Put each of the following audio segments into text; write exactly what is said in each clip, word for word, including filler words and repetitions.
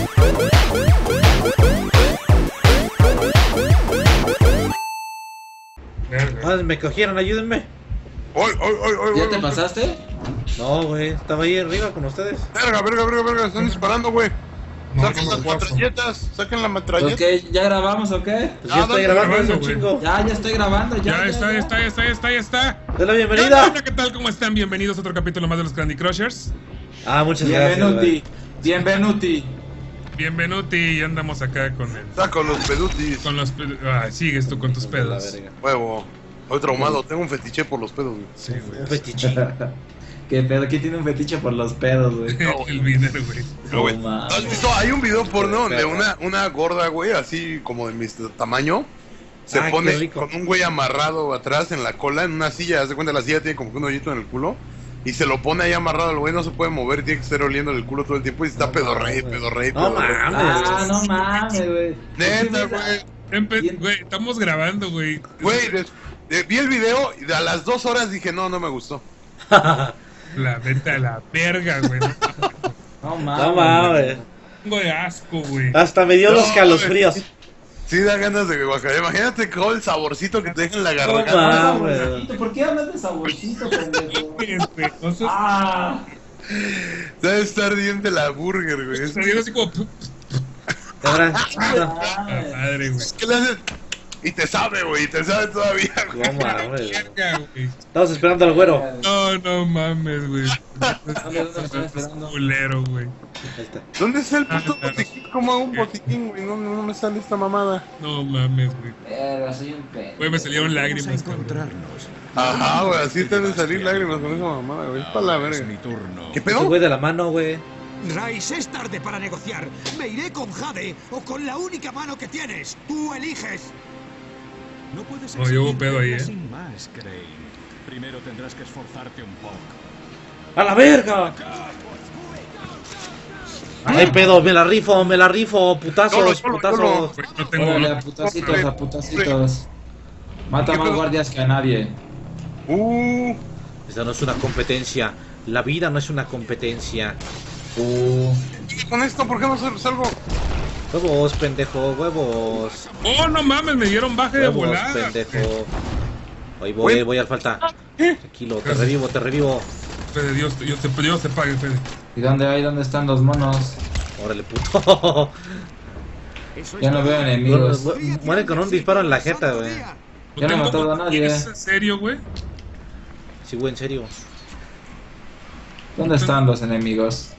Ah, me cogieron, ayúdenme. ¡Oy, oy, oy, oy! ¿Ya te pasaste? No, güey, estaba ahí arriba con ustedes. Verga, verga, verga, verga, están disparando, güey. No, Saquen no las me puedo. metralletas, saquen la metralleta. Ok, ¿ya grabamos o qué? Pues Ah, yo estoy dale, grabando, es un grabando, güey. chingo. Ya, ya estoy grabando, ya. Ya está, ya está, ya está, ya está, ya está. De la Hola, bienvenida. hola, ¿qué tal? ¿Cómo están? Bienvenidos a otro capítulo más de los Candy Crushers. Ah, muchas gracias. Bienvenuti, güey. bienvenuti. Bienvenuti, y andamos acá con el... Saco los pedutis. Con los pedos. Ah, sigues tú con tus De la pedos. verga. Huevo. Estoy traumado, tengo un fetiche por los pedos, güey. Sí, güey. Un fetiche. ¿Qué pedo? ¿Quién tiene un fetiche por los pedos, güey? El dinero, güey. No, güey. No mames. ¿Has visto? Hay un video porno donde una, una gorda, güey, así como de mi tamaño, se Ay, qué pone rico. con un güey amarrado atrás en la cola, en una silla. Haz de cuenta, la silla tiene como que un hoyito en el culo. Y se lo pone ahí amarrado, el güey no se puede mover, tiene que estar oliendo el culo todo el tiempo y está No pedorrey, mames. pedorrey, No pedorrey. mames. Ah, no mames, güey. Neta, güey. Empe- Güey, estamos grabando, güey. Güey, des- de- vi el video y a las dos horas dije, no, no me gustó. La venta a la verga, güey. No mames. No mames. Tengo de asco, güey. Hasta me dio No, los calosfríos. Sí da ganas de guacarear. Imagínate todo el saborcito que te deja en la No garganta. mames. Saborcito, ¿por qué hablas de saborcito, pendejo? Güey, no sé. Ah, Debe estar ardiente la burger, güey. Saliendo así como. Ahora, Ah, mames. madre, güey. ¿Qué le haces? Y te sabe, güey, y te sabe todavía, güey. no mames. güey. Verga, güey. Estamos esperando al güero. No, no mames, güey. ¿Dónde, dónde estoy esperando? Culero, güey. Ahí está. ¿Dónde está el puto botiquín? ¿Cómo hago un botiquín, güey? No, no me sale esta mamada. No mames, güey. Verga, soy un pendejo. Güey, me salieron lágrimas, cabrón. Ajá, güey, así te han de salir lágrimas con esa mamada, güey. Es para la verga. ¿Qué Ese pedo? güey de la mano, güey. Rice, es tarde para negociar. Me iré con Jade o con la única mano que tienes. Tú eliges. No puedes No, yo hubo exigir pedo ahí, reglas eh. sin más, Crane. Primero tendrás que esforzarte un poco. ¡A la verga! Ay, pedo, me la rifo, me la rifo, putazos, Solo, solo, putazos. solo. Güey, no tengo. Órale, No, a putacitos, a putacitos. Mata ¿Qué más pedo? guardias que a nadie. Uh, Esta no es una competencia. La vida no es una competencia. Uh, con esto, ¿por qué no sal- salgo? Huevos, pendejo, huevos. oh, no mames, me dieron baje de Huevos, volada. pendejo. Ahí voy, Güey. voy al falta. Tranquilo, te revivo, te revivo. Fede, Dios, Dios, te, Dios te pague, Fede. ¿y dónde hay? ¿Dónde están los monos? Órale, puto. Ya no veo enemigos. Mu- mu- Mueren con un disparo en la jeta, güey. Yo no he matado a nadie. ¿Es en serio, güey? Sí, güey, en serio. ¿Dónde están los enemigos?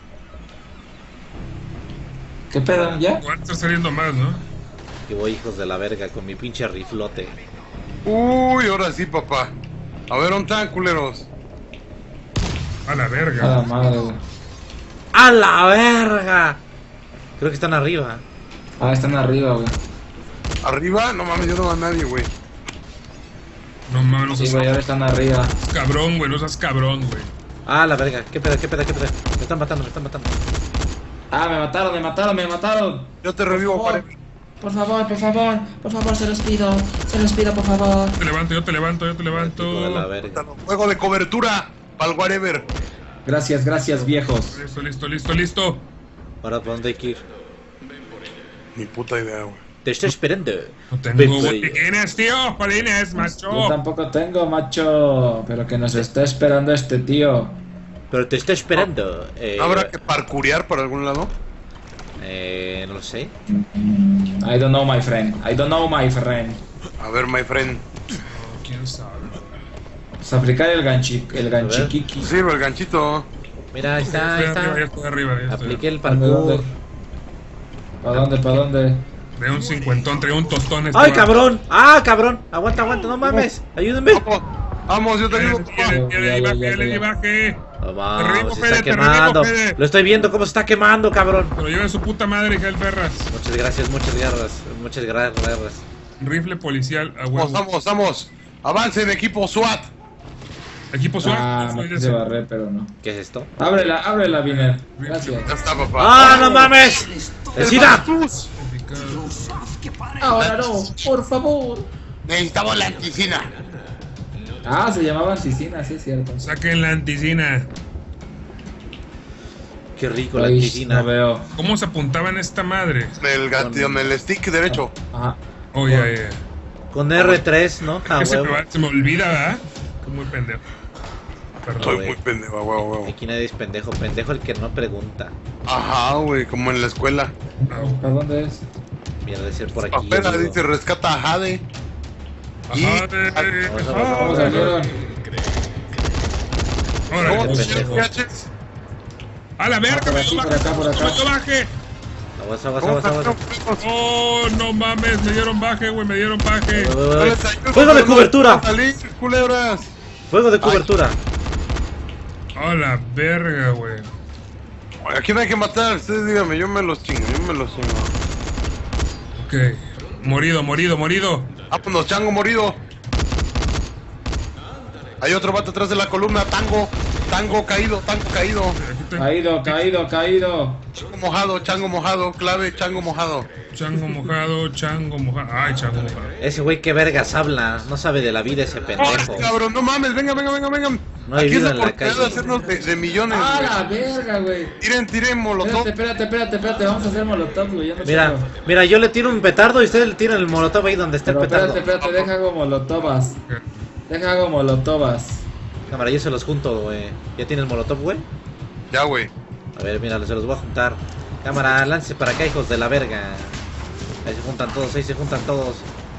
¿Qué pedo? ¿Ya? Igual está saliendo más, ¿no? Que voy, hijos de la verga, con mi pinche riflote. Uy, ahora sí, papá. A ver, ¿dónde están, culeros? A la A la verga. madre, güey. ¡A la verga! Creo que están arriba. Ah, están arriba, güey. ¿Arriba? No mames, yo no veo a nadie, güey. No mames, no Sí, seas güey, ahora están arriba. cabrón, güey, no seas cabrón, güey. ¡Ah, la verga! ¿Qué pedo, qué pedo, qué pedo? Me están matando, me están matando. Ah, me mataron, me mataron, me mataron. Yo te revivo, Por favor, pare. por favor, por favor, por favor, se los pido. Se los pido, por favor. Te levanto, yo te levanto, yo te Hijo de la levanto. verga. Juego de cobertura, pa'l whatever. Gracias, gracias, viejos. Listo, listo, listo, listo. ¿Para dónde hay que ir? Ni puta idea, güey. Te estoy esperando. No tengo Ven por ahí. botiquines, tío. Jolines, Yo macho. tampoco tengo, macho. Pero que nos está esperando este tío. Pero te estoy esperando. Eh, ¿No habrá que parkurear por algún lado? eh, no lo sé. I don't know, my friend. I don't know, my friend. A ver, my friend. ¿Quién sabe? Pues aplicar el ganchi, el ganchiquiqui. Sirve el ganchito. Mira, ahí está, ahí Estoy arriba, ya está. estoy arriba. Ya estoy. Apliqué el ¿Dónde, dónde? parkour. ¿Para dónde, para dónde? Trae un cincuentón, trae un tostón. este ¡Ay, vato. cabrón! ¡Ah, cabrón! Aguanta, aguanta, no mames. Ayúdenme. Vamos, vamos, yo te digo. Ya le- ya le Ya, ya, baje, ya, ya le ya. baje. No Te revivo, mames, se Fede, está te revivo, quemando. Fede. Lo estoy viendo cómo se está quemando, cabrón. Pero lleve su puta madre, hija del perras. Muchas gracias, muchas gracias. Muchas gracias. Rifle policial a Vamos, huevo. vamos, vamos. Avancen, equipo SWAT. Equipo SWAT. Ah, soy me de quise ese. barrer, pero no. ¿Qué es esto? Ábrela, ábrela, Viner. Gracias. Ya está, papá. ¡Ah, no mames! ¡El SIDA! Ahora no, por favor. Necesitamos la anticina. Ah, se llamaba Anticina, sí es cierto. Saquen la anticina. qué rico la Ay, piscina. no veo. ¿Cómo se apuntaba en esta madre? El gatillo, en el stick derecho. Ajá. Oh, ya, ya. Con R tres, ¿no? Es Ah, que se, me huevo. va- se me olvida, ¿verdad? Estoy muy pendejo. Perdón. Soy güey. muy pendejo, huevo, huevo. Aquí nadie es pendejo, pendejo el que no pregunta. Ajá, güey, como en la escuela. ¿Para dónde es? Mira, debe ser por aquí. Apenas amigo. dice rescata a Jade. Y- Ajá, de- Vamos, vamos, ajá. ¿Cómo salieron? Órale, ¿Cómo Este te pendejo. llamas? a la verga, por me aquí, dio por acá, por acá. baje. baje. Aguas, aguas, ¿Cómo aguas, aguas. estás? Oh, no mames, me dieron baje, güey, me dieron baje. Voy, voy, voy, No voy. les ayudo, Fuego de no cobertura. les salir, culebras. Fuego de cobertura. A la verga, güey. ¿A quién hay que matar? Ustedes díganme, yo me los chingo, yo me los chingo. Ok. Morido, morido, morido. Vámonos, chango morido. Hay otro vato atrás de la columna, tango. Tango caído, tango caído. Aquí está. Caído, caído, caído. Chango mojado, chango mojado, clave, chango mojado. Chango mojado, chango mojado. Ay, chango mojado. Ese güey que vergas habla. No sabe de la vida ese pendejo. ¡Ay, cabrón! ¡No mames! ¡Venga, venga, venga, venga! No hay Aquí es vida la en la oportunidad calle. de hacernos de, de millones, ¡Ah, güey. la verga, güey! Tiren, tiren, molotov. Espérate, espérate, espérate, espérate. Vamos a hacer molotov, güey. Ya no Mira, quiero. mira, yo le tiro un petardo y ustedes le tiran el molotov ahí donde está el Pero espérate, petardo. espérate, deja hago molotovas. Deja hago molotovas. Cámara, yo se los junto, güey. ¿Ya tienes molotov, güey? Ya, güey. A ver, mira, se los voy a juntar. Cámara, lance para acá, hijos de la verga. Ahí se juntan todos, ahí se juntan todos.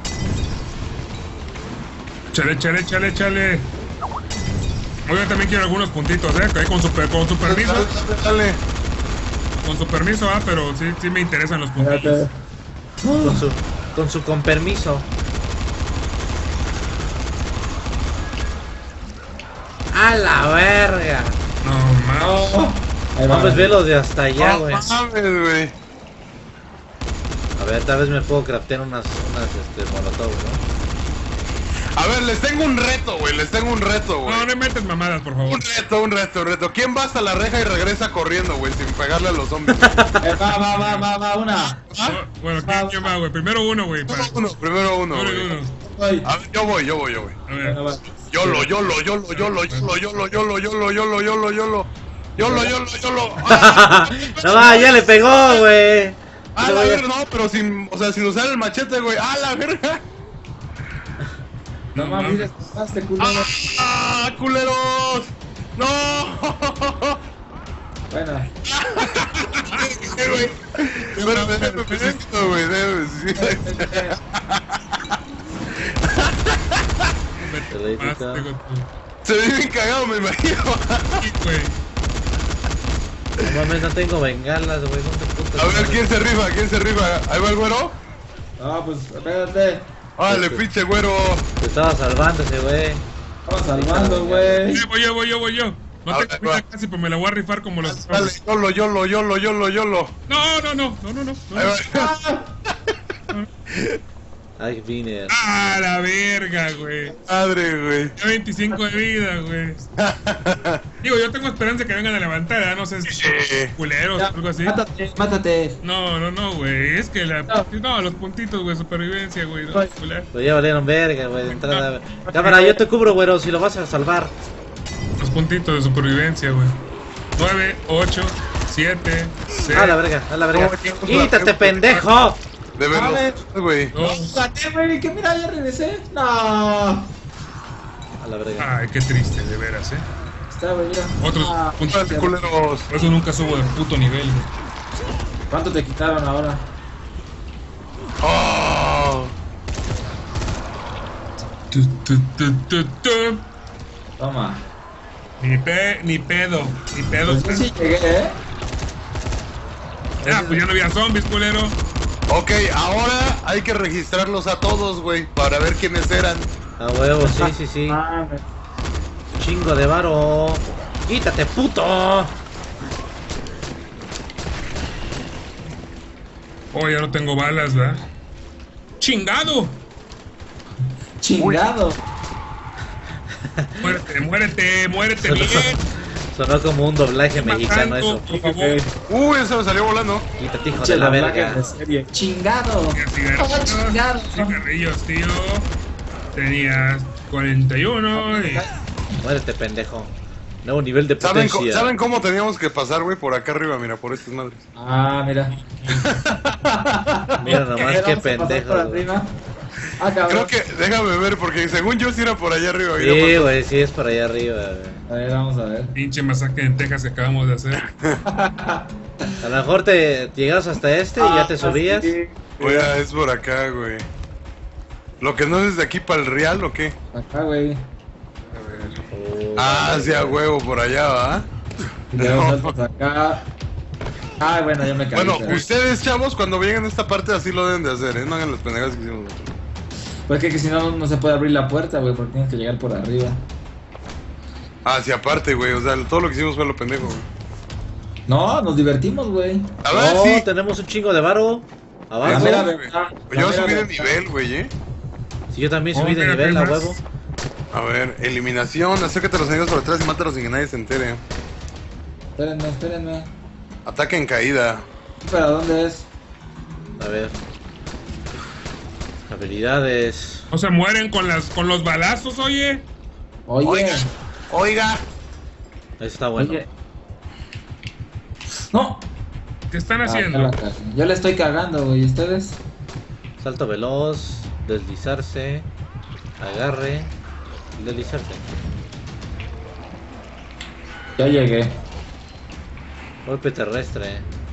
Chale, chale, chale, chale. Oye, también quiero algunos puntitos, eh. Ahí con su, per- con su permiso. Dale, dale, dale. Con su permiso, ah, pero sí, sí me interesan los puntitos. Espérate. Con su, con su con permiso. A la verga. No mames. Oh, ahí va. Vamos, velo de hasta allá, No güey. mames, güey. A ver, tal vez me puedo craftear unas, unas, este, molotov, ¿no? A ver, les tengo un reto, güey. Les tengo un reto, güey. No, no inventes mamadas, por favor. Un reto, un reto, un reto. ¿Quién va hasta la reja y regresa corriendo, güey? Sin pegarle a los zombies. Eh, va, va, va, va, va, una. ¿Ah? No, bueno, ¿quién, quién va, güey? Primero uno, güey. para- Uno, uno, primero uno, Uno y güey. uno. Voy. A ver, yo voy, yo voy, yo voy. A ver. Bueno, va. Yolo, yolo, yolo, yolo, yolo, yolo, yolo, yolo, yolo, yolo, yolo. Yolo, yolo, yolo. ¡Ah! No va, ya le pegó, güey. ¡Ah, la verga! No, pero sin, o sea, sin usar el machete, güey. ¡Ah, la verga! No No mames, mames. pasaste, culero. ¡Ah, culeros! ¡No! Bueno, ¿Qué, güey? Espérame, déjame besito, güey, déjame besito. Te lo digo, Más, digo tú. Se ve bien cagado, me imagino. Sí, güey. No mames, no tengo bengalas, güey. ¿Dónde putas? A ver, ¿quién se rifa? ¿Quién se rifa? ¿Ahí va el güero? no, pues espérate. ¡Órale, pinche güero! Te estaba salvando ese güey. Vamos salvando, güey. Yo voy yo, voy yo, voy yo. No A tengo ver, vida va. casi, pero me la voy a rifar como los... Dale, yolo, yolo, yolo, yolo, yolo. No, no, no, no, no, no. no. Ahí va. Ay, vine. Ah, la verga, güey. Madre, güey. Ya veinticinco de vida, güey. Digo, yo tengo esperanza que vengan a levantar, ¿eh? No sé si son Eh. culeros o algo así. Mátate, mátate. No, no, no, güey. Es que la... No. No, los puntitos, güey, supervivencia, güey. No, Ay. culero. Pues ya valieron verga, güey, de entrada. Cámara, yo te cubro, güero, si lo vas a salvar. Los puntitos de supervivencia, güey. nueve, ocho, siete, seis, A la verga, a la verga. No, ¿qué cosa? ¡Quítate, pendejo! De A ver. verlo, güey. dos. Gané, güey, que mira, ya regresé. No. A la verga. Ay, qué triste, de veras, ¿eh? Está, güey, mira. Otros Ah, puntos. ¡Órale, culeros! Por eso nunca subo de puto nivel, güey. ¿Cuánto te quitaron ahora? ¡Oh! Tu, tu, tu, tu, tu. Toma. Ni pe, ni pedo, ni pedo. Pues yo sí llegué, ¿eh? Ah, pues ya no había zombies, culero. Ok, ahora hay que registrarlos a todos, güey, para ver quiénes eran. A huevo, sí, sí, sí. Ah, Chingo de varo. ¡Quítate, puto! Oh, ya no tengo balas, ¿verdad? ¡Chingado! chingado. Muérete, muérete, muérete Sonó, bien. sonó como un doblaje mexicano Matando, eso. por favor. Uy, ese me salió volando. Quítate, hijo Pinche de la doblaje verga. de serie. Chingado. Cigarrillos, Oh, chingado. cigarrillos, tío. Tenías cuarenta y uno y... Muérete, pendejo. Nuevo nivel de ¿Saben, co- potencia. ¿Saben cómo teníamos que pasar, güey? Por acá arriba, mira, por estas madres. Ah, mira. Mira nomás ¿Qué, qué vamos a pasar pendejo. por güey. arriba? Ah, cabrón. Creo que, déjame ver, porque según yo sí era por allá arriba. mira, Sí, pasó. güey, sí es para allá arriba. güey. A ver, vamos a ver. Pinche masacre en Texas que acabamos de hacer. A lo mejor te llegas hasta este y ya te subías. Sí. Mira, es por acá, güey. ¿Lo que no es de aquí para el Real o qué? Acá, güey. Oh, Ah, vale, sí, a güey. huevo, por allá, ¿va? Y luego saltas acá. Ah, bueno, ya me caí. Bueno, pero- ustedes, chavos, cuando lleguen a esta parte así lo deben de hacer, ¿eh? No hagan las pendejadas que hicimos nosotros. Pues que, que si no, no se puede abrir la puerta, güey, porque tienes que llegar por arriba. Ah, sí, aparte, güey, o sea, todo lo que hicimos fue lo pendejo, güey. No, nos divertimos, güey. A ver, No, sí. tenemos un chingo de varo. La Abajo. mera güey. verdad, Yo la mera subí de verdad. nivel, güey, ¿eh? Sí, yo también Oh, subí de mira, nivel ¿qué a más? huevo. A ver, eliminación, acércate a los enemigos por atrás y mátalos sin que nadie se entere. Espérenme, espérenme. Ataque en caída. ¿Pero dónde es? A ver. Habilidades. No se mueren con las con los balazos, oye. Oye, Oiga, oiga. Eso está bueno. oye. No. ¿Qué están Ah, ya haciendo? la cagué. Yo le estoy cagando, güey. ¿Ustedes? Salto veloz, deslizarse, agarre, deslizarse. Ya llegué. Golpe terrestre.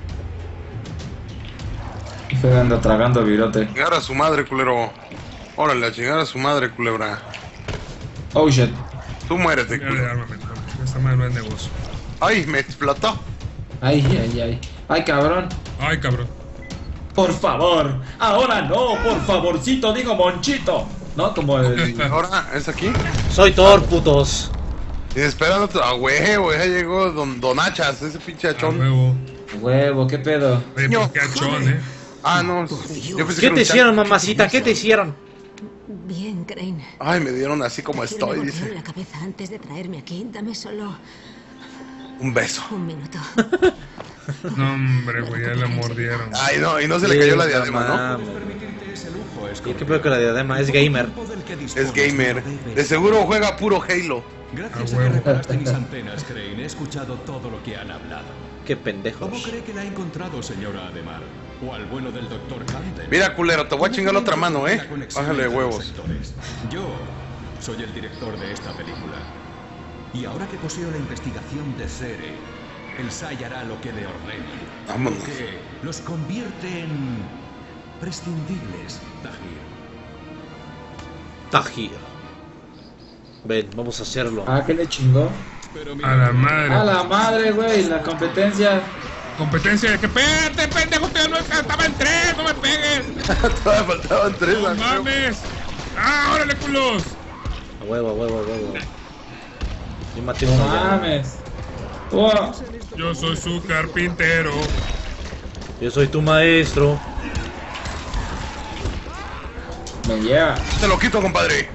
Estoy ando tragando virote. Chingar a su madre, culero. Órale, a chingar a su madre, culebra. Oh shit. Tú muérete, Ya de culero. armamento. Esta madre no es negocio. Ay, me explotó. Ay, ay, ay. Ay, cabrón. Ay, cabrón. Por favor. Ahora no, por favorcito, digo Monchito. No, como el... Ahora, ¿es aquí? Soy Thor, putos. Y esperando otro. Ah, güey, güey, ya llegó Don Donachas, ese pinche A achón. huevo. Huevo, ¿qué pedo? Oye, Ño. pues qué achón, eh. Ah, no. Yo pensé que ¿Qué era te un hicieron, chango. mamacita? ¿Qué te hicieron? Bien, Crane. Ay, me dieron así como Quiero estoy, me dice. golpearon la cabeza antes de traerme aquí. Dame solo Un beso. un minuto. No, hombre, güey, ya la mordieron. Ay, no, y no se le cayó la diadema, ¿no? mames. ¿Y qué peor que la diadema? Es gamer. Es gamer. De seguro juega puro Halo. Gracias A a que huevo. reparaste mis antenas, Crane, he escuchado todo lo que han hablado. Qué ¿Cómo pendejos. cree que la ha encontrado, señora Ademar? ¿O al bueno del doctor Campbell? Mira, culero, te voy a chingar la otra mano, ¿eh? La conexión Bájale de entre los huevos. sectores. Yo soy el director de esta película. Y ahora que poseo la investigación de Cere, el S A I hará lo que le ordene. Vámonos. Lo que los convierte en prescindibles, Tahir. Tajir. Ven, vamos a hacerlo. Ah, ¿qué le chingó? Pero A la madre. A la madre, güey, la competencia. Competencia de que espérate, pendejo, usted no estaba en tres, no me pegues. Todavía faltaban tres, No amigo. mames. Ah, órale, culos. A huevo, a huevo, a huevo. Yo maté No uno ya. mames. Wow. Yo soy su carpintero. Yo soy tu maestro. Me lleva. Te lo quito, compadre.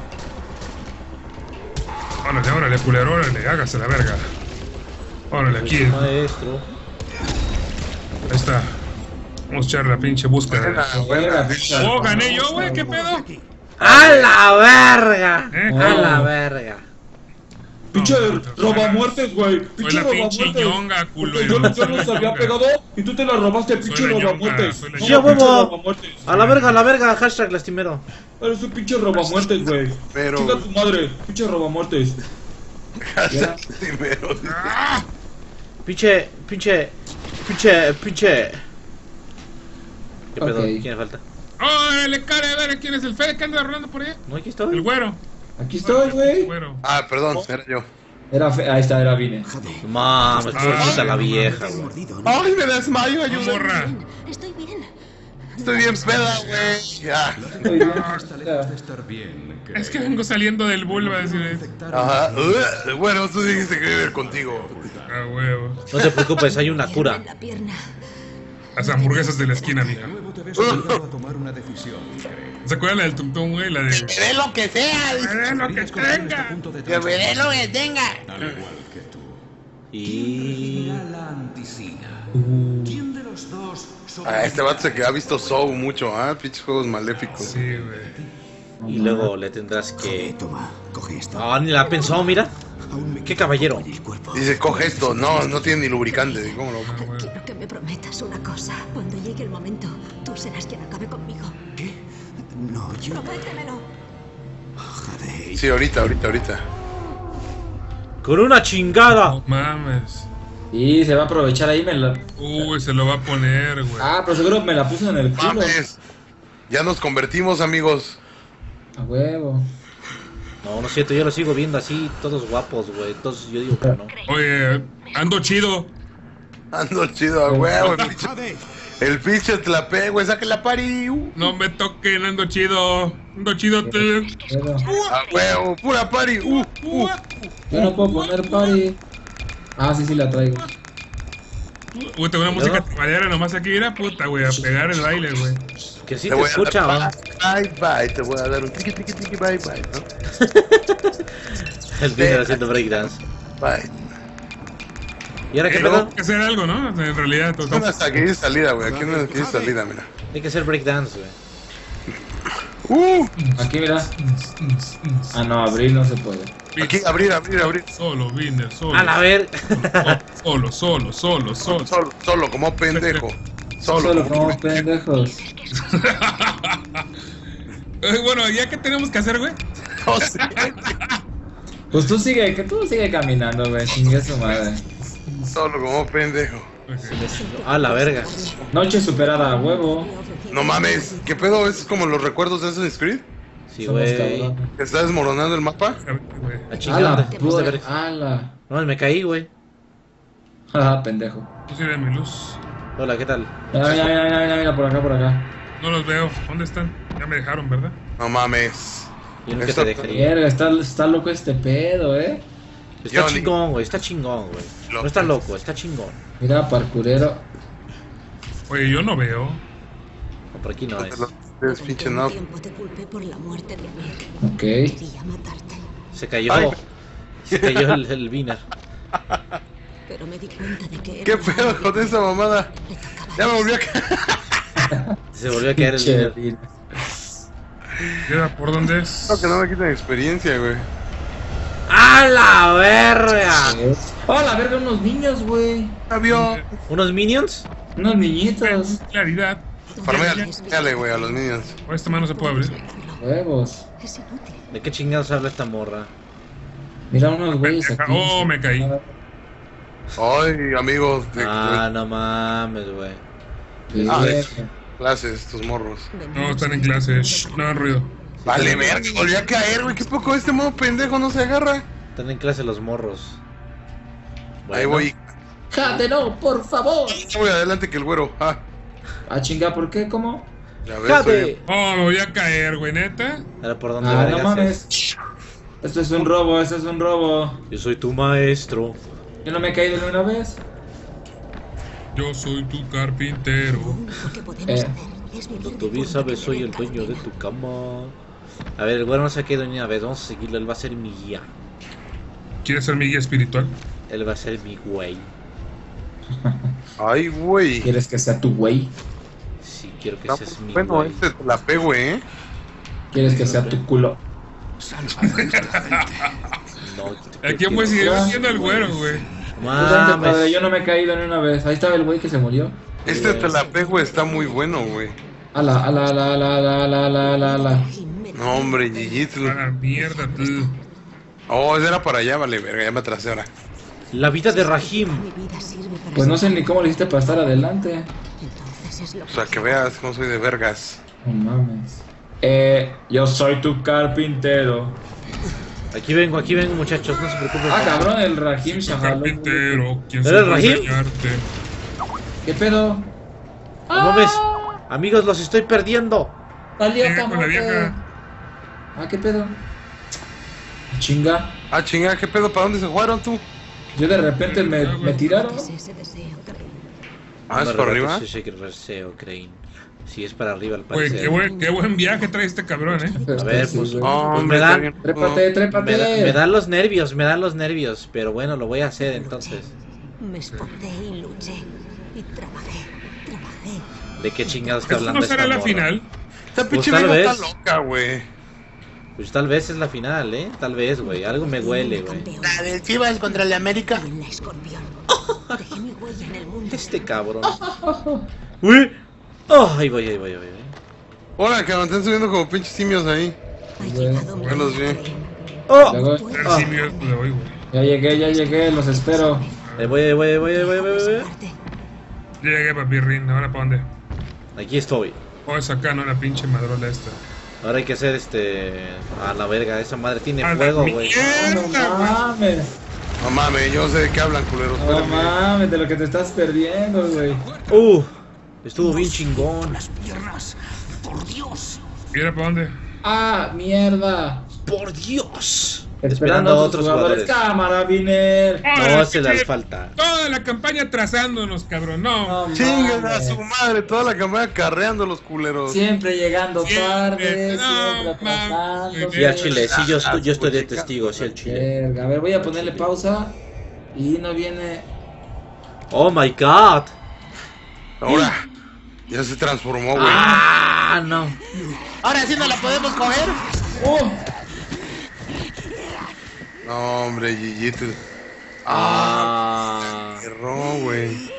Órale, órale, culero, órale, hágase la verga. Órale, Soy aquí. tu maestro. Ahí está. Vamos a echar la pinche búsqueda. Buena, Oh, gané yo, güey, ¿qué pedo? ¡A la verga! ¿Eh? ¡A la verga! Pinche No, robamuertes, güey. Soy Pinche la pinche robamuertes. ñonga, culo. Porque yo, yo los había pegado y tú te la robaste, pinche la ñonga, robamuertes. soy la ¡Sí, a No, pinche huevo! robamuertes. ¡A la verga, a la verga! Hashtag lastimero. Eres un pinche robamuertes, güey. Pero- Chinga tu madre, pinche robamuertes. Primero. ¡Ah! Pinche, pinche, pinche, pinche. ¿Qué pedo? Ok. ¿Quién le falta? ¡Órale, cara, a ver, ¿quién es el Fede que anda rolando por ahí? No, aquí El estoy. güero. Aquí estoy, El güey. güero. Ah, perdón, era yo. Era fe... Ahí está, era Vine. Jade. Mames, pobrecita la Te vieja, has güey. mordido, ¿no? Ay, me desmayo, No, ayuda. morra. Estoy bien. Estoy bien peda, güey. Ya. Muy bien. Está lejos de estar bien, Crane. Es que vengo saliendo del bull, va a decir. Ajá. Uh, bueno, tú dijiste que iba a ir contigo. A huevo. No te preocupes, hay una Pierna cura. en la pierna. Las hamburguesas de la esquina, De mija. nuevo te ves obligado a tomar una decisión, Crane. ¿Se acuerdan la del tum-tum, güey? La de. Veré lo que sea. ¡Eh, lo que Podrías conseguir este tenga! punto de Que veré lo que tenga. Al igual que tú. Y. Mira la anticina. ¿Quién de los dos Ah, este vato se que ha visto Soul mucho, ah, pinches juegos maléficos. Sí, güey. Y luego le tendrás Jade, que. toma, coge esto. Ah, ni la pensó, mira. Aún me ¿Qué queda caballero? poco en el cuerpo. Dice, coge esto. No, no tiene ni lubricante. ¿Cómo lo? Ah, bueno. Quiero que me prometas una cosa. Cuando llegue el momento, tú serás quien acabe conmigo. ¿Qué? No, yo... Prométemelo. Jade. Sí, ahorita, ahorita, ahorita. Con una chingada. No mames. Y se va a aprovechar ahí, me la... Uy, se lo va a poner, güey. Ah, pero seguro me la puso en el culo. Mames. Ya nos convertimos, amigos. A huevo. No, no es cierto, yo lo sigo viendo así, todos guapos, güey. Entonces yo digo que no. Oye, ando chido. Ando chido a huevo. El pinche, Jade. el pinche tlapé, güey. Saque la pari. Uh, No me toquen, ando chido. Ando chido, te. Pero a huevo. Pura pari. Uh, uh. yo no puedo poner party. Ah, sí, sí la traigo. Uy, tengo una música tamalera nomás aquí, mira, puta, güey, a pegar el baile, güey. Que sí Te te voy a escucha, dar ¿va? bye, bye. Te voy a dar un tiki, tiki, tiki, bye, bye. ¿No? El Viner haciendo breakdance. Bye. ¿Y ahora qué Eh, pedo? Hay que hacer algo, ¿no? En realidad, Aquí total. no está, aquí hay salida, güey. Aquí no aquí hay salida, mira. Hay que hacer breakdance, güey. Uh, Aquí, mira. Ah, no, abrir no se puede. aquí, abrir, abrir, abrir. Solo, Viner, solo. A la ver. Solo, solo, solo, solo. Solo, solo, como pendejo. Solo, Solo como como pendejos. Eh, Bueno, ¿ya qué tenemos que hacer, güey? no sé. Pues tú sigue, que tú sigue caminando, güey. Chingue su madre. Solo como pendejo. A la verga. Noche superada a huevo. No mames, ¿qué pedo? ¿Es como los recuerdos de Assassin's Creed? Sí, Somos güey. cabrones. ¿Que está desmoronando el mapa? Güey. La A chingada. la Te puse de ver. pura- a la. No, me caí, güey. Ah, pendejo. Pues mira mi luz. Hola, ¿qué tal? Mira, mira, mira, mira, mira, mira, por acá, por acá. No los veo. ¿Dónde están? Ya me dejaron, ¿verdad? No mames. Yo nunca Esto- te dejaría. Verga, está, está loco este pedo, eh. Está Yo ni- chingón, güey. Está chingón, güey. No Loco. está loco, está chingón. Mira, parkurero. Oye, yo no veo. No, por aquí no es. Es pinche no. tiempo te culpé por la muerte de Nick. Ok. Quería matarte, Se cayó. Ay. Se cayó el, el Viner. pero me di cuenta de que ¿Qué era pedo una con esa mamada? le tocaba Ya me eso. volvió a caer. Se volvió a caer el Viner. Che, Mira, ¿por dónde es? No, que no me quiten experiencia, güey. ¡A la verga! Oh, la verga, unos niños, güey. Avión. ¿Unos minions? Unos niñitos. Claridad. Farmeale, dale, güey, a los niños. O esta mano se puede abrir. Huevos. Es inútil. ¿De qué chingados habla esta morra? Mira unos güeyes aquí. Oh, me caí. Ay, amigos de Ah, no mames, güey. Ah, de- Verga. clases, estos morros. No, están en clase. Shh, no hagan ruido. Vale, verga, volvió a caer, güey. ¿Qué poco este modo pendejo no se agarra? Están en clase los morros. Ahí Bueno, voy. Jade, no, por favor. Voy adelante que el güero. Ah, Ah, chinga, ¿por qué? ¿Cómo? ya ves. ¡Jade! soy- Oh, me voy a caer, güey, neta. Ahora por dónde Ah, vergas no es? mames. Esto es un robo, esto es un robo. Yo soy tu maestro. Yo no me he caído ni una vez. Yo soy tu carpintero. Lo único que podemos Eh. hacer es vivir Cuando de bien forma sabes, que soy me el dé dueño de pena. tu cama. A ver, el güero no se ha quedado ni una vez. Vamos a seguirlo. Él va a ser mi guía. ¿Quieres ser mi guía espiritual? Él va a ser mi güey. Ay, güey. ¿Quieres que sea tu güey? Sí, quiero que No, seas mi bueno, güey. este te la pego, eh. ¿Quieres que sea tu culo? No, ¿A quién voy a seguir siendo el güero, güey? Justamente, padre, Mames. yo no me he caído ni una vez. Ahí estaba el güey que se murió. Este te la pego está muy bueno, güey. Ala, ala, ala, ala, ala, ala, ala, ala, ala. No, hombre, Gigitl. A la mierda, tú. Oh, ese era para allá, vale, verga, ya me atrasé ahora. La vida de Rahim. Mi vida sirve para Pues no sé ser- ni cómo le hiciste para estar adelante. Entonces es lo O sea, que veas cómo soy de vergas. No mames. Eh, yo soy tu carpintero. Aquí vengo, aquí vengo, muchachos. No se preocupen. Ah, cabrón, el Rahim Tu Shahalo. carpintero. ¿Quién ¿Eres supo Rahim? enseñarte? ¿Qué pedo? No mames. Amigos, los estoy perdiendo. Salió Llega con la camote. vieja. Ah, ¿qué pedo? Chinga. Ah, chingada, ¿qué pedo? ¿Para dónde se jugaron tú? Yo de repente me, me tiraron. es ese deseo, Crane. Ah, ¿es para arriba? Sí, sí, que deseo, Crane. Sí, es para arriba, al Güey, parecer. qué buen, qué buen viaje trae este cabrón, eh. A ver, pues, Sí, güey. Oh, Pues hombre, me dan- está bien. Trépate, trépate. Me, da- me dan los nervios, me dan los nervios. Pero bueno, lo voy a hacer entonces. Me esforcé y luché. Y trabajé, trabajé. ¿De qué chingados está ¿Esto hablando no esta será la morra? final? Esta pinche Pues, tal vieja vez. está loca, güey. Pues tal vez es la final, ¿eh? Tal vez, güey. Algo me huele, güey. La del Chivas contra el América. En la escorpión. Dejé mi huella en el mundo. Este cabrón. Uy. Oh, ahí voy, ahí voy, ahí voy. Hola, que me están subiendo como pinches simios ahí. Ha llegado mi Ya los vi. hora. Oh. Luego, El simio le voy, güey. ya llegué, ya llegué, los espero. Ahí voy, ahí voy, ahí voy, ahí voy, ahí voy, ahí voy. Ya llegué, papi Rin. ¿Ahora para dónde? Aquí estoy. Oh, es acá, no la pinche madrola esta. Ahora hay que hacer este... A la verga, esa madre tiene ¡A la fuego, güey. No mierda, güey! mames, No mames, yo no sé de qué hablan, culeros. no espérenme. mames, de lo que te estás perdiendo, güey. Uh, estuvo bien chingón. Las piernas. Por Dios. ¿Y ahora para dónde? Ah, mierda. Por Dios. Esperando a otros jugadores. Cámara, Viner. No se les falta. Toda la campaña trazándonos, cabrón. No. No Chingan a mames. su madre, toda la campaña carreando los culeros. Siempre llegando Siempre, tarde, no, siempre atrasándose. Sí, al chile, sí, yo, estoy- yo estoy de testigo, sí, al chile. Verga, a ver, voy a ponerle pausa. Y no viene. Oh my god. Ahora, ya se transformó, güey. Ah, no. Ahora sí no la podemos coger. ¡Oh! No, hombre, Gigito. Ah. Erró, güey.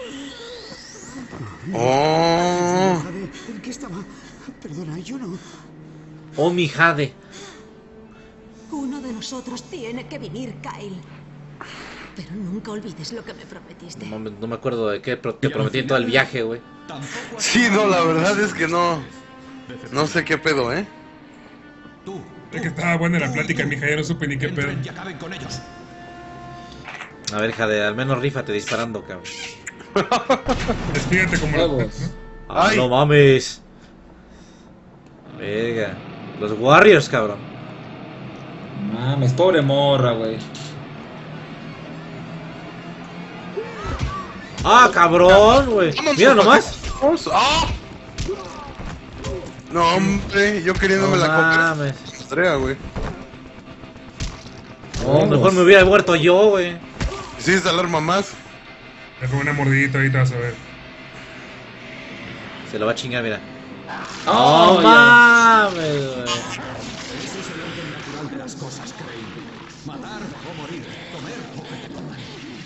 Oh. Jade, ¿en qué estaba? Perdona, yo no. Oh, mi Jade. Uno de nosotros tiene que vivir, Kyle. Pero nunca olvides lo que me prometiste. No, me- no me acuerdo de qué pero te prometí en todo el viaje, güey. Sí, no, la verdad es que no. No sé qué pedo, ¿eh? Tú, Es que estaba buena la plática, mija. Ya no supe ni qué pedo. entren y acaben con ellos. A ver, Jade, al menos rífate disparando, cabrón. Despídete como la... Huevos. Ah, Ay. no mames. Verga. Los Warriors, cabrón. Mames, pobre morra, güey. Ah, cabrón, güey. Mira nomás. ¡Ah! No, hombre, yo queriéndome No la comer. mames. Andrea, güey. No, mejor me hubiera muerto yo, güey. Sí, es alarma más. Le pongo una mordidita ahorita, vas a ver. Se lo va a chingar, mira. Oh, No ya. mames, güey. Ese es el orden natural de las cosas, Crane. Matar o morir, comer o que te coman.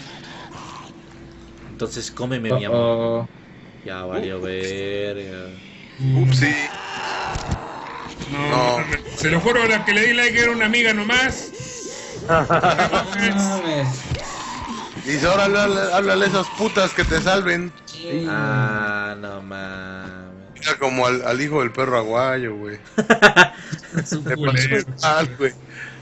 Entonces cómeme, mi amor. Oh, Ya valió verga. Upsi. No, No. mames. Se lo juro, la que le di like era una amiga nomás. oh. Mames. Dice, ahora háblale, háblale a esas putas que te salven. Sí. Ah, no mames. Mira como al, al hijo del perro aguayo, güey. Es un Te culero. pasó mal, güey.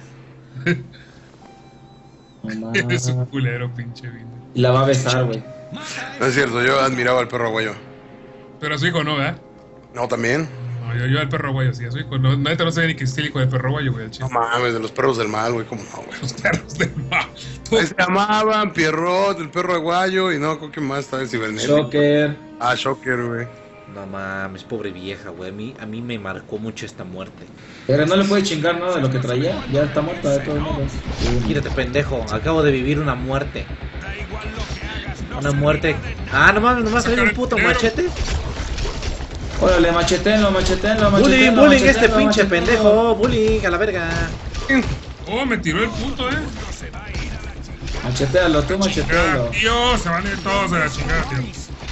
No Eres un mames. culero, pinche vino. Y la va a besar, güey. No es cierto, yo admiraba al perro aguayo. Pero a su hijo no, ¿verdad? No, también. No, yo, yo al perro guayo, sí, a su hijo. No, neta no sé ni que es el hijo del perro guayo, güey, el chiste. No mames, de los perros del mal, güey, cómo no, güey. Los perros del mal. Ahí se llamaban Pierrot, el perro aguayo, y no, creo que más estaba el cibernético. Shocker. Ah, Shocker, güey. No mames, pobre vieja, güey. A mí, a mí me marcó mucho esta muerte. Pero no le puede chingar nada de lo que traía. Ya está muerta de todos modos. Quítate, pendejo. Acabo de vivir una muerte. Una muerte. Ah, no mames, nomás trae un puto machete. Órale, machetenlo, machetenlo, Bullying, machetenlo. bullying, este machetenlo, pinche machetenlo. pendejo. Bullying, a la verga. Oh, me tiró el puto, eh. Machetealo, tú Ah, machetealo. tío, se van a ir todos a la chingada, tío.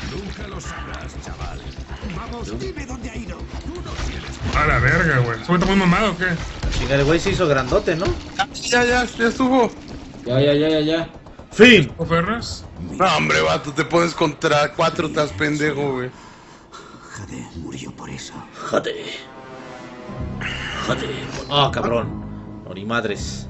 Vamos, dime dónde ha ido. A la verga, güey. ¿Se está muy mamado o qué? Chingar, el güey se hizo grandote, ¿no? Ya, ya, ya estuvo. Ya, ya, ya, ya, ya. Fin. ¿O perras? No, hombre, vato, te pones contra cuatro, estás pendejo, güey. Jade murió por eso. Joder. Joder. Ah, cabrón. Ori madres.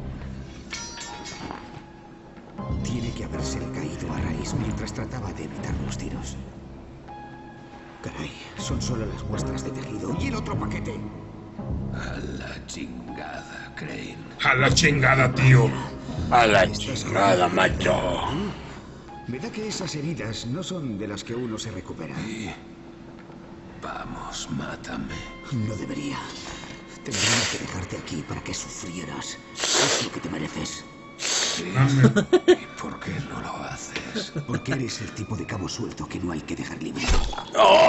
Tiene que haberse caído a raíz mientras trataba de evitar los tiros. Caray, son solo las muestras de tejido. ¿Y el otro paquete? A la chingada, Crane. A la chingada, tío. A la chingada, macho. Me da que esas heridas no son de las que uno se recupera. Y... Vamos, mátame. No debería. Tendría que dejarte aquí para que sufrieras. Es lo que te mereces. Sí. Mames. ¿Y por qué no lo haces? Porque eres el tipo de cabo suelto que no hay que dejar libre.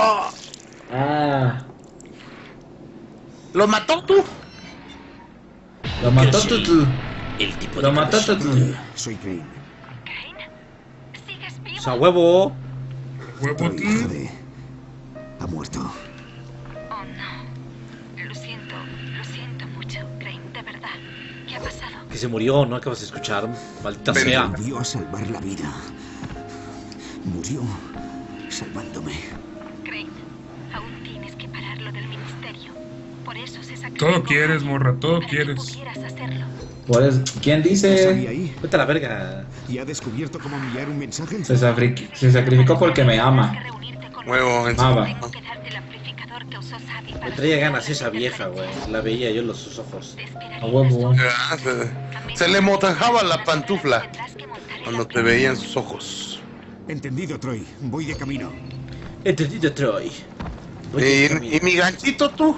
Ah. ¿Lo mató tú? Lo mató Yo soy Tutl. El tipo Lo de mató persona. Tutl. Soy Crane. Crane, ¿sigues vivo? O sea, huevo. Huevo, Troy, tú. joder. Ha muerto. Oh, no. Lo siento, lo siento mucho, Crane, de verdad. ¿Qué ha pasado? Que se murió, ¿no acabas de escuchar? Maldita Ven. sea. Volvió a salvar la vida. Murió salvándome. Crane, aún tienes que parar lo del ministerio. Por eso se sacrificó. Todo quieres, morra, todo para que quieres. pudieras hacerlo. Pues, ¿quién ¿Qué dice? sabía ahí? Vete a la verga. ¿Y ha descubierto cómo enviar un mensaje? Se, safri- se sacrificó porque me ama. Tienes que reunirte con Huevo, en Ama. Tengo que darte el amplificador que usó Sabi Me para traía superar ganas la esa vieja, güey. La veía yo en los sus ojos. Te esperaría A huevo. las Ah, se, se le motajaba la pantufla Tendrás que montar el cuando te veía en sus ojos. Entendido, Troy. Voy de camino. Entendido, Troy. Voy de ¿Y, camino. y mi ganchito tú?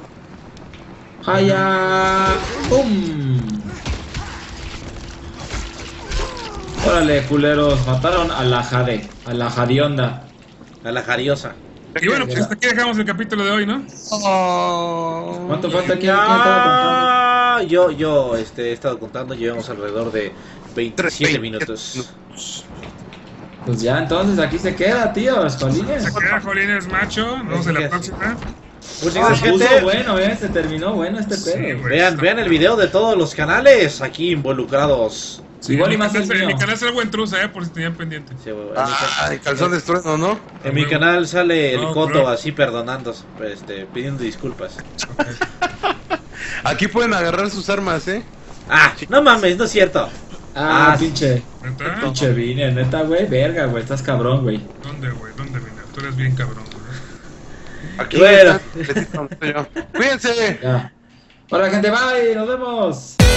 ¡Haya! ¡Pum! Órale, culeros. Mataron a la Jade. A la Jadionda. A la jariosa. Y bueno, pues hasta aquí dejamos el capítulo de hoy, ¿no? ¿Cuánto falta aquí? ¿Quién estaba Ah, yo, yo, este, he estado contando. Llevamos alrededor de veintisiete Tres, minutos. minutos. contando? Pues ya, entonces aquí se queda, tíos. Jolines. Se queda Jolines Macho. Nos vemos en la próxima. Muchas Se gracias, puso gente. bueno, eh. Se terminó bueno este Sí, pedo. güey. Vean, vean el video de todos los canales aquí involucrados. Sí, igual y en mi más el canal- en mío. mi canal es algo intrusa, eh, por si tenían pendiente. Sí, güey, en, mi ca- Ah, el calzón de trueno, ¿no? en mi canal sale el No, Coto bro. así perdonando, este, pidiendo disculpas. Aquí pueden agarrar sus armas, ¿eh? Ah, no mames, no es cierto. Ah, Ah, pinche. ¿Neta? Pinche vine, neta, güey. Verga, güey. Estás cabrón, güey. ¿Dónde, güey? ¿Dónde, vine? Tú eres bien cabrón, güey. Aquí Bueno. está. Cuídense. Ya. Hola, gente. Bye. Nos vemos.